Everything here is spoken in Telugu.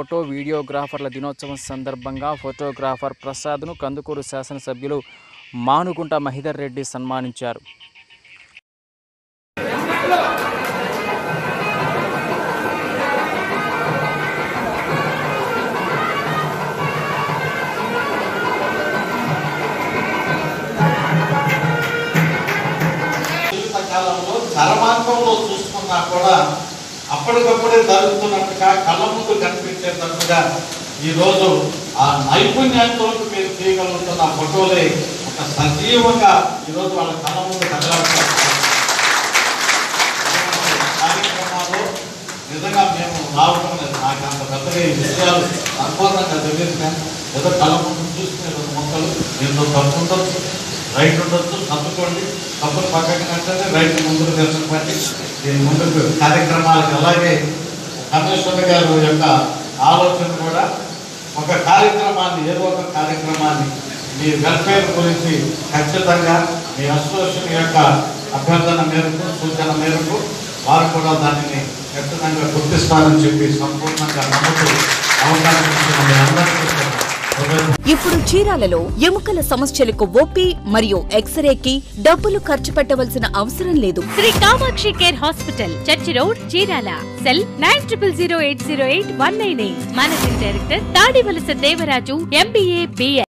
ఫోటో వీడియోగ్రాఫర్ల దినోత్సవం సందర్భంగా ఫోటోగ్రాఫర్ ప్రసాద్ను కందుకూరు శాసనసభ్యులు మానుగుంట మహిదర్ రెడ్డి సన్మానించారు. చరమార్గంలో చూసుకున్నా కూడా అప్పటికప్పుడే జరుగుతున్నట్టుగా కళ్ళ ముందు కనిపించేటట్టుగా ఈరోజు ఆ నైపుణ్యంతో మీరు తీయగలుగుతున్న ఫోటోలే ఒక సజీవంగా ఈరోజు వాళ్ళ కళ్ళ ముందు కనబడతారు. కార్యక్రమాల్లో నిజంగా మేము రావడం లేదు. నాకు అంత పెద్దగా ఈ విషయాలు సంపూర్ణంగా తెలియదు. కానీ ఏదో కళ్ళ ముందు చూసుకునే మొక్కలు ఎంతో తప్పు ఉండొచ్చు, రైట్ ఉండొచ్చు, తప్పుకోండి, తప్పులు పక్కన కట్టండి, రైట్ ముందుకు తెచ్చండి. దీని ముందుకు కార్యక్రమాలకు అలాగే కమిషనర్ గారు యొక్క ఆలోచన కూడా ఒక కార్యక్రమాన్ని ఏదో ఒక కార్యక్రమాన్ని మీ వెల్ఫేర్ గురించి ఖచ్చితంగా మీ అసోసియేషన్ యొక్క అభ్యర్థన మేరకు సూచన మేరకు వారు కూడా దానిని ఖచ్చితంగా గుర్తిస్తారని చెప్పి సంపూర్ణంగా నమ్ముతూ అవకాశం ఇచ్చిన మీ అందరికీ ఇప్పుడు చీరాలలో ఎముకల సమస్యలకు ఓపీ మరియు ఎక్స్రేకి డబ్బులు ఖర్చు పెట్టవలసిన అవసరం లేదు. Shri Kamakshi care hospital, church road, Chirala. Cell 9008088198. Managing director Tadivalasa Devaraju, MBA, BA.